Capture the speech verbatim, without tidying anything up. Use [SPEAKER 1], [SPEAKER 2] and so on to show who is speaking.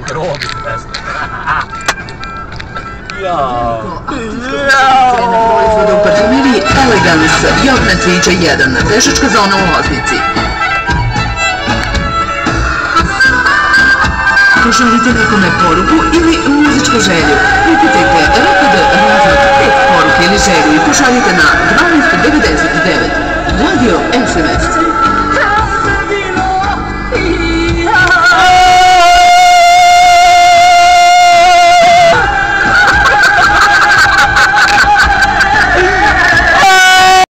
[SPEAKER 1] jer ovo bi se desilo. Jao.
[SPEAKER 2] Cena proizvoda u parfumeriji Elegance, jogna cvijeća jedan, pešačka zona u Loznici. Pošaljite nekome poruku ili muzičku želju. Upitajte Rapid Radio pet poruke ili želju i pošaljite na dvanaest devedeset devet. Radio S M S.